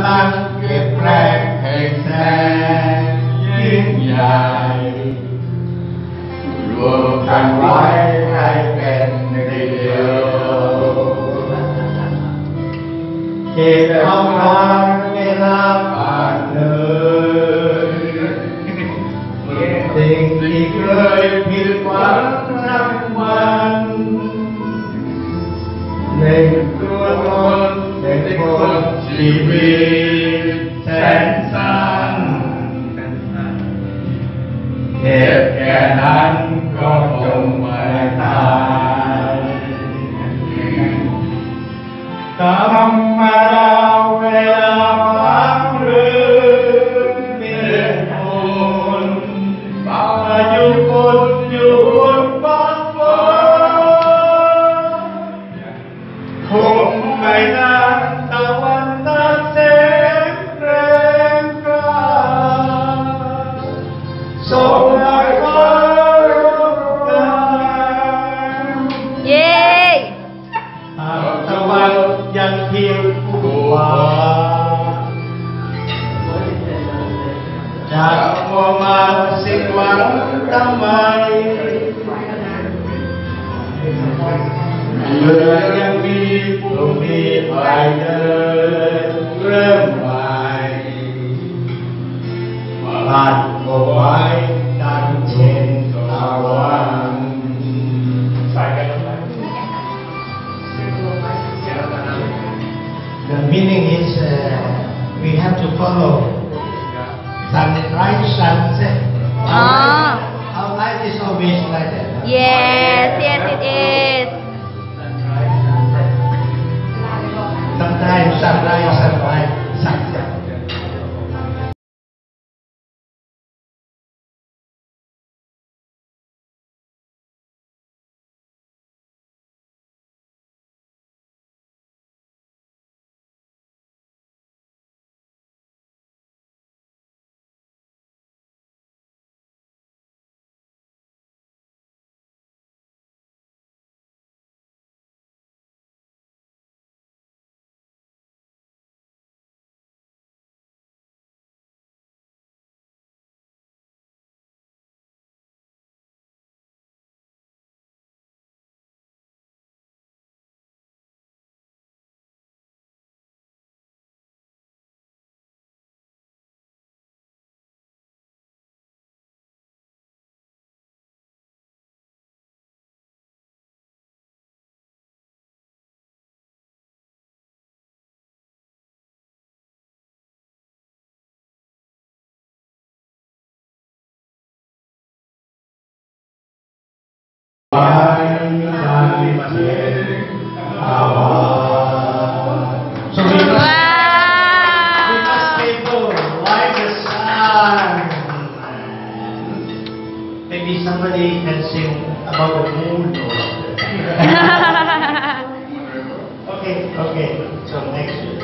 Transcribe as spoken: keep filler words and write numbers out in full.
ลังเก็บแรงแห่งแสนยิ่งใหญ่รวมกันไว้ให้เป็นหนึ่งเดียวเก็บเอาวันเวลาผ่านเลยสิ่งที่เคยผิดหวังทั้งวันในตัวตนในคนชีวิตแสนสั้นเหตุแก่นั้นก็จงไม่ตายธรรมดาเวลาพักหรือเมียคนอายุคนอยู่บนฟ้าฟ้าคงไม่นานตะวันตัดแสงแรงกล้าส่งให้ฟ้ารบกวนเย้หากตะวันยังเพียงผู้ว่าจากมัวมาสิ้นหวังทำไมเมื่อยังมีพรุ่งนี้ไปเดินเริ่มใหม่บ้านก็ไว้ดังเช่นตะวันใส่กันไหม The meaning is uh, we have to follow sunrise, sunset. Oh. Our life is always like that. Yes, yes it is. Sunrise, sunset. Sometimes sunrise, sunrise, sunset. So we must, Wow. we must people like the sun. Maybe somebody can sing about the moon or okay, okay. So next.